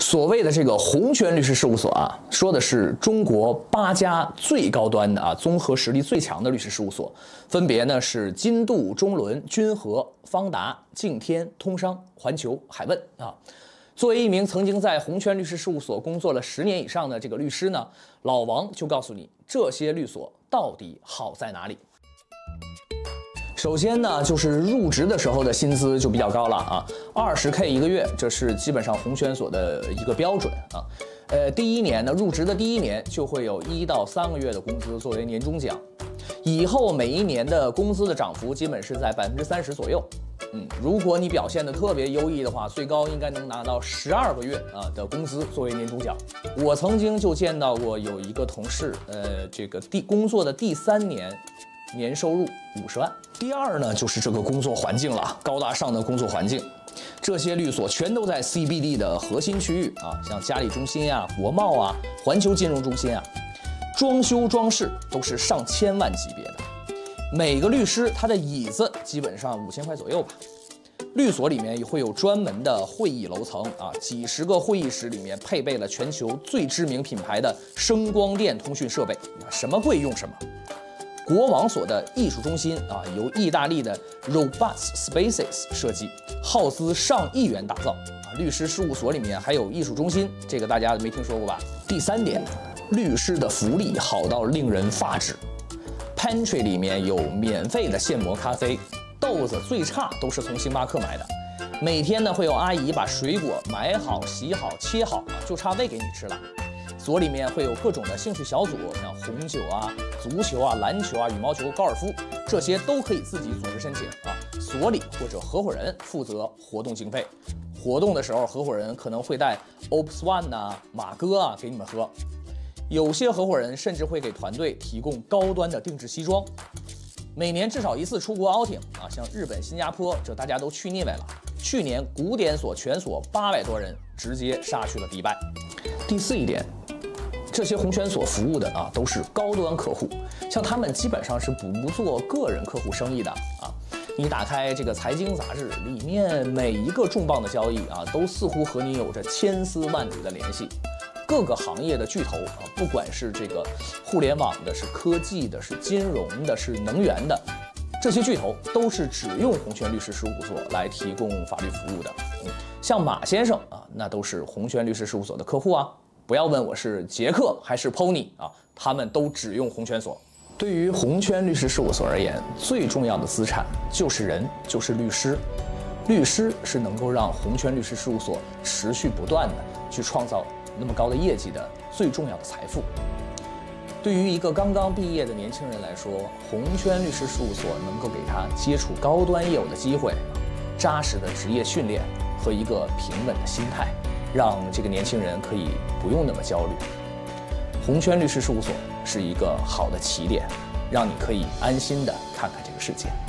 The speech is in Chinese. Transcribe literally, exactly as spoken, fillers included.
所谓的这个红圈律师事务所啊，说的是中国八家最高端的啊，综合实力最强的律师事务所，分别呢是金度、中伦、君和、方达、敬天、通商、环球、海问啊。作为一名曾经在红圈律师事务所工作了十年以上的这个律师呢，老王就告诉你这些律所到底好在哪里。首先呢，就是入职的时候的薪资就比较高了啊，二十 K 一个月，这是基本上红圈所的一个标准啊。呃，第一年呢，入职的第一年就会有一到三个月的工资作为年终奖，以后每一年的工资的涨幅基本是在百分之三十左右。嗯，如果你表现得特别优异的话，最高应该能拿到十二个月啊的工资作为年终奖。我曾经就见到过有一个同事，呃，这个第工作的第三年，年收入五十万。第二呢，就是这个工作环境了，高大上的工作环境。这些律所全都在 C B D 的核心区域啊，像嘉里中心啊、国贸啊、环球金融中心啊，装修装饰都是上千万级别的。每个律师他的椅子基本上五千块左右吧。律所里面也会有专门的会议楼层啊，几十个会议室里面配备了全球最知名品牌的声光电通讯设备，什么贵用什么。国王所的艺术中心啊，由意大利的 Robust Spaces 设计，耗资上亿元打造啊。律师事务所里面还有艺术中心，这个大家没听说过吧？第三点，律师的福利好到令人发指。Pantry 里面有免费的现磨咖啡，豆子最差都是从星巴克买的。每天呢会有阿姨把水果买好、洗好、切好啊，就差喂给你吃了。所里面会有各种的兴趣小组，像红酒啊、足球啊、篮球啊、羽毛球、高尔夫，这些都可以自己组织申请啊。所里或者合伙人负责活动经费，活动的时候合伙人可能会带 Opus One 啊、马哥啊给你们喝。有些合伙人甚至会给团队提供高端的定制西装。每年至少一次出国 outing 啊，像日本、新加坡，这大家都去腻歪了。去年古典所全所八百多人直接杀去了迪拜。第四一点，这些红圈所服务的啊都是高端客户，像他们基本上是不做个人客户生意的啊。你打开这个财经杂志，里面每一个重磅的交易啊，都似乎和你有着千丝万缕的联系。各个行业的巨头啊，不管是这个互联网的、是科技的、是金融的、是能源的，这些巨头都是只用红圈律师事务所来提供法律服务的。嗯，像马先生啊，那都是红圈律师事务所的客户啊。不要问我是杰克还是 Pony 啊，他们都只用红圈所。对于红圈律师事务所而言，最重要的资产就是人，就是律师。律师是能够让红圈律师事务所持续不断的去创造那么高的业绩的最重要的财富。对于一个刚刚毕业的年轻人来说，红圈律师事务所能够给他接触高端业务的机会，扎实的职业训练和一个平稳的心态，让这个年轻人可以不用那么焦虑。红圈律师事务所是一个好的起点，让你可以安心的看看这个世界。